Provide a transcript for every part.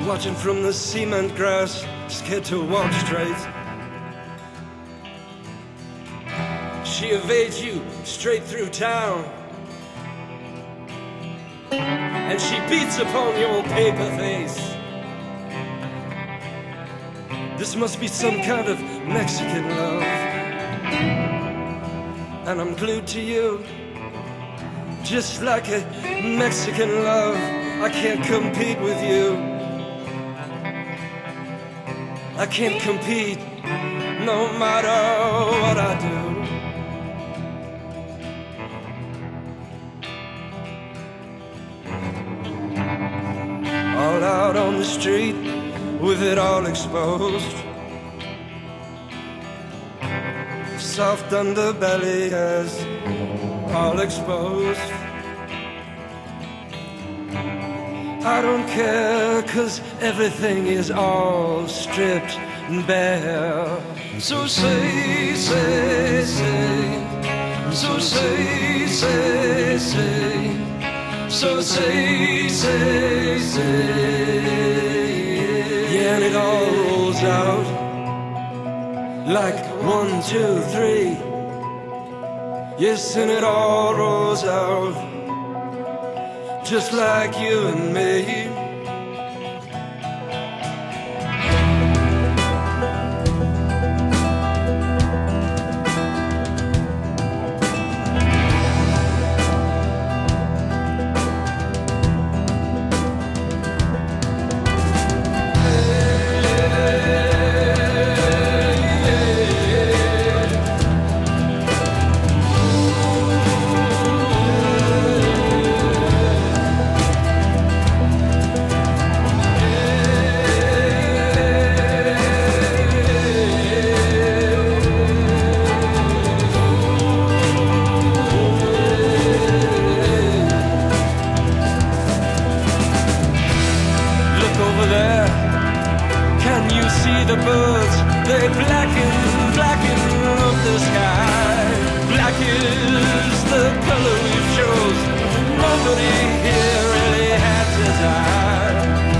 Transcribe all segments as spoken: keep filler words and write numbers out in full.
watching from the cement grass, scared to walk straight. She evades you straight through town, and she beats upon your paper face. This must be some kind of Mexican love, and I'm glued to you, just like a Mexican love. I can't compete with you. I can't compete no matter what I do. All out on the street with it all exposed, soft underbelly is all exposed. I don't care, 'cause everything is all stripped bare. So say, say, say, so say, say, say, so say, say, say. Yeah, and it all rolls out like one, two, three. Yes, and it all rolls out just like you and me. The birds, they blacken, blacken up the sky. Black is the color we chose. Nobody here really had to die.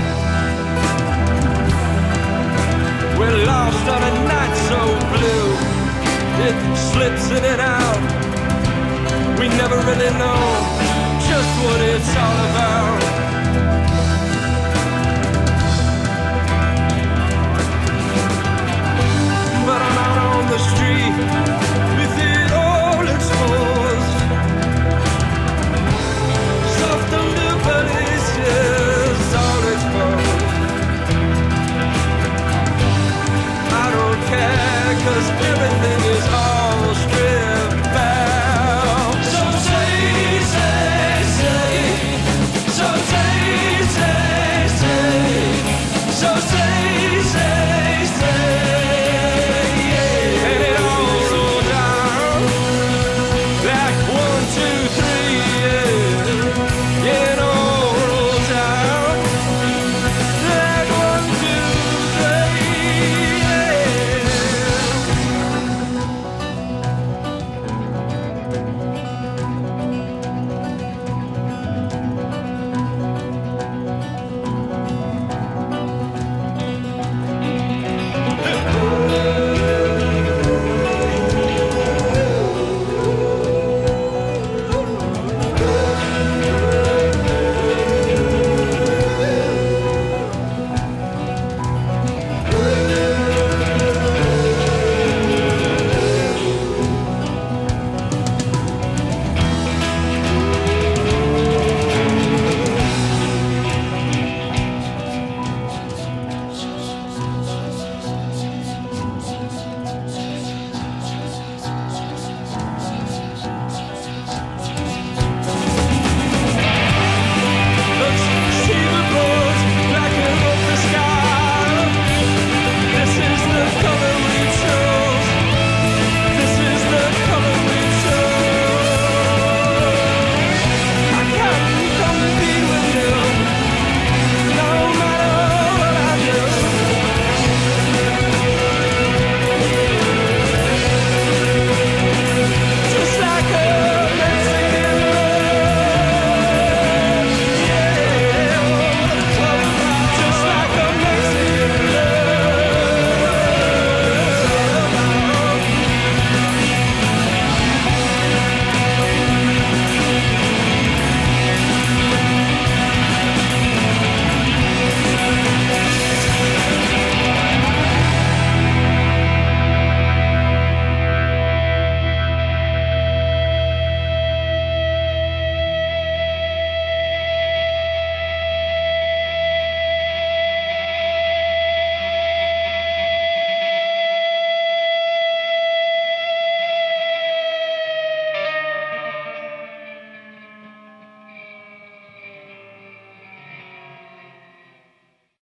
We're lost on a night so blue, it slips in and out. We never really know just what it's all about. But I'm out on the street